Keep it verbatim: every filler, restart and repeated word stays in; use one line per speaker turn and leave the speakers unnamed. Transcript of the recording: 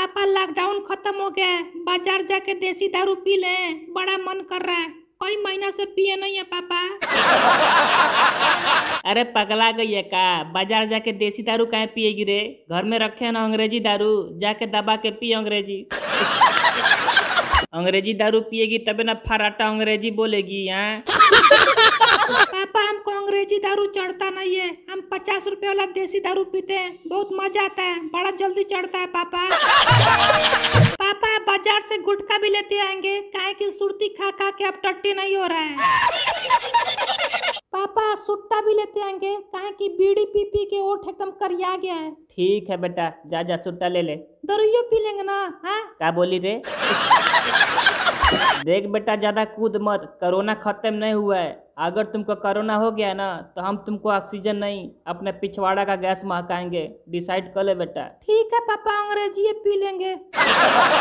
पापा लॉकडाउन खत्म हो गया है, बाजार जाके देसी दारू पी लें, बड़ा मन कर रहा है। कई महीना से पिए नहीं है पापा।
अरे पगला गई है का? बाजार जाके देसी दारू काहे पिएगी रे? घर में रखे हैं ना अंग्रेजी दारू, जाके दबा के पी अंग्रेजी। अंग्रेजी दारू पिएगी तबे ना फराटा अंग्रेजी बोलेगी। यहाँ
पापा हमको अंग्रेजी दारू चढ़ता नहीं है, हम पचास रुपए वाला देसी दारू पीते हैं, बहुत मजा आता है, बड़ा जल्दी चढ़ता है पापा। पापा बाजार से गुटखा भी लेते आएंगे, काहे की सुर्ती खा खा के अब टट्टी नहीं हो रहा है। पापा सुट्टा भी लेते आएंगे, काहे की बीड़ी पी पी के ओठ एकदम करिया गया है।
ठीक है बेटा, जा जा सुट्टा ले ले।
दारूयो पी लेंगे ना? हाँ
क्या बोली रे? देख बेटा ज्यादा कूद मत, कोरोना खत्म नहीं हुआ है। अगर तुमको कोरोना हो गया ना तो हम तुमको ऑक्सीजन नहीं अपने पिछवाड़ा का गैस महकाएंगे। डिसाइड कर ले बेटा।
ठीक है पापा, अंग्रेजी पी लेंगे।